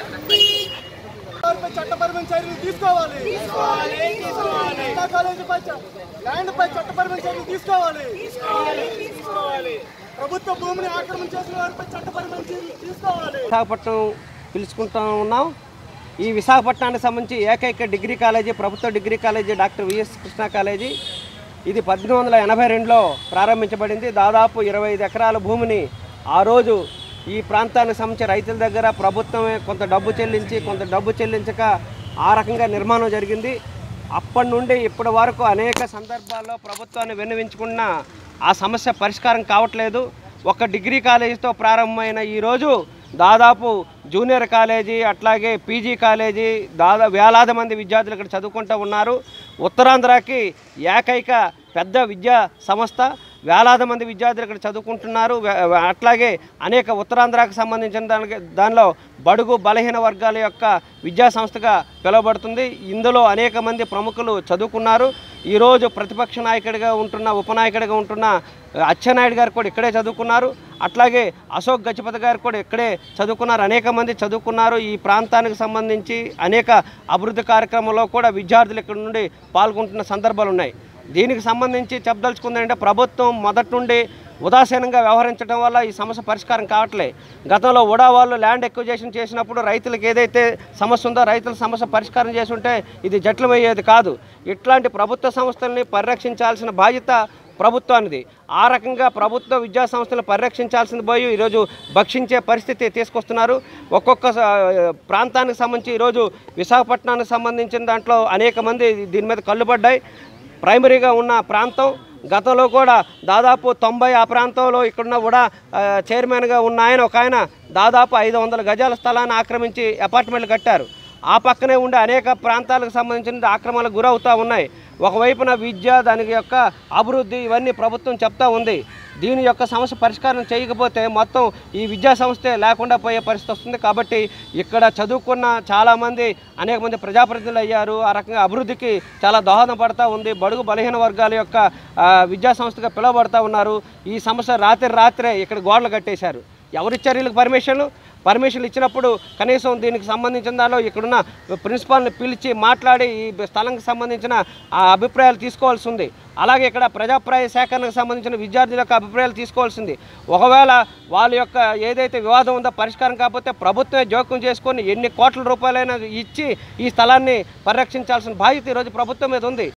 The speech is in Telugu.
చట్టపరమైన చర్యలు తీసుకోవాలి. ల్యాండ్పై చట్టపరమైన చర్యలు తీసుకోవాలి. ప్రభుత్వ భూమిని ఆక్రమణ చేసిన వారిపై చట్టపరమైన చర్యలు తీసుకోవాలి. విశాఖపట్నం పిలుచుకుంటా ఉన్నాం. ఈ విశాఖపట్నానికి సంబంధించి ఏకైక డిగ్రీ కాలేజీ ప్రభుత్వ degree college doctor VS Krishna college. ఇది 1882లో ప్రారంభించబడింది. దాదాపు 25 ఎకరాల భూమిని ఆ రోజు ఈ ప్రాంతానికి సంబంధించి రైతుల దగ్గర ప్రభుత్వమే కొంత డబ్బు చెల్లించి కొంత డబ్బు చెల్లించక ఆ రకంగా నిర్మాణం జరిగింది. అప్పటి నుండి ఇప్పటి వరకు అనేక సందర్భాల్లో ప్రభుత్వాన్ని విన్నవించుకున్న ఆ సమస్య పరిష్కారం కావట్లేదు. ఒక డిగ్రీ కాలేజీతో ప్రారంభమైన ఈరోజు దాదాపు జూనియర్ కాలేజీ అట్లాగే పీజీ కాలేజీ వేలాది మంది విద్యార్థులు ఇక్కడ చదువుకుంటూ ఉన్నారు. ఉత్తరాంధ్రకి ఏకైక పెద్ద విద్యా సంస్థ, వేలాది మంది విద్యార్థులు ఇక్కడ చదువుకుంటున్నారు. అట్లాగే అనేక ఉత్తరాంధ్రకు సంబంధించిన దానిలో బడుగు బలహీన వర్గాల యొక్క విద్యా సంస్థగా పిలువబడుతుంది. ఇందులో అనేక మంది ప్రముఖులు చదువుకున్నారు. ఈరోజు ప్రతిపక్ష నాయకుడిగా ఉంటున్న ఉపనాయకుడిగా ఉంటున్న అచ్చెన్నాయుడు గారు కూడా ఇక్కడే చదువుకున్నారు. అట్లాగే అశోక్ గజపతి గారు కూడా ఇక్కడే చదువుకున్నారు. అనేక మంది చదువుకున్నారు. ఈ ప్రాంతానికి సంబంధించి అనేక అభివృద్ధి కార్యక్రమంలో కూడా విద్యార్థులు ఇక్కడ నుండి పాల్గొంటున్న సందర్భాలు ఉన్నాయి. దీనికి సంబంధించి చెప్పదలుచుకుందంటే ప్రభుత్వం మొదటి నుండి ఉదాసీనంగా వ్యవహరించడం వల్ల ఈ సమస్య పరిష్కారం కావట్లే. గతంలో ఉడా వాళ్ళు ల్యాండ్ ఎక్విజిషన్ చేసినప్పుడు రైతులకు ఏదైతే సమస్య ఉందో రైతుల సమస్య పరిష్కారం చేసి ఉంటే ఇది జటిలమయ్యేది కాదు. ఇట్లాంటి ప్రభుత్వ సంస్థల్ని పరిరక్షించాల్సిన బాధ్యత ప్రభుత్వానిది. ఆ రకంగా ప్రభుత్వ విద్యా సంస్థలు పరిరక్షించాల్సింది పోయి ఈరోజు భక్షించే పరిస్థితి తీసుకొస్తున్నారు. ఒక్కొక్క ప్రాంతానికి సంబంధించి ఈరోజు విశాఖపట్నానికి సంబంధించిన దాంట్లో అనేక మంది దీని మీద కళ్ళుపడ్డాయి. ప్రైమరీగా ఉన్న ప్రాంతం గతంలో కూడా దాదాపు 90 ఆ ప్రాంతంలో ఇక్కడున్న కూడా చైర్మన్గా ఉన్న ఒక ఆయన దాదాపు 500 గజాల స్థలాన్ని ఆక్రమించి అపార్ట్మెంట్లు కట్టారు. ఆ పక్కనే ఉండే అనేక ప్రాంతాలకు సంబంధించిన ఆక్రమణలకు గురవుతూ ఉన్నాయి. ఒకవైపున విద్య, దానికి యొక్క అభివృద్ధి ఇవన్నీ ప్రభుత్వం చెప్తా ఉంది. దీని యొక్క సమస్య పరిష్కారం చేయకపోతే మొత్తం ఈ విద్యా సంస్థే లేకుండా పోయే పరిస్థితి వస్తుంది. కాబట్టి ఇక్కడ చదువుకున్న చాలామంది అనేక మంది ప్రజాప్రతినిధులు అయ్యారు. ఆ రకంగా అభివృద్ధికి చాలా దోహదం పడుతూ ఉంది. బడుగు బలహీన వర్గాల యొక్క విద్యా సంస్థగా పిలువబడుతూ ఉన్నారు. ఈ సమస్య రాత్రే ఇక్కడ గోడలు కట్టేశారు. ఎవరిచ్చారు వీళ్ళకి పర్మిషన్లు ఇచ్చినప్పుడు కనీసం దీనికి సంబంధించిన దానిలో ఇక్కడున్న ప్రిన్సిపాల్ని పిలిచి మాట్లాడి ఈ స్థలంకి సంబంధించిన ఆ అభిప్రాయాలు తీసుకోవాల్సి ఉంది. అలాగే ఇక్కడ ప్రజాప్రాయ సేకరణకు సంబంధించిన విద్యార్థుల యొక్క అభిప్రాయాలు తీసుకోవాల్సింది. ఒకవేళ వాళ్ళ యొక్క ఏదైతే వివాదం ఉందో పరిష్కారం కాకపోతే ప్రభుత్వమే జోక్యం చేసుకొని ఎన్ని కోట్ల రూపాయలైనా ఇచ్చి ఈ స్థలాన్ని పరిరక్షించాల్సిన బాధ్యత ఈరోజు ప్రభుత్వం మీద ఉంది.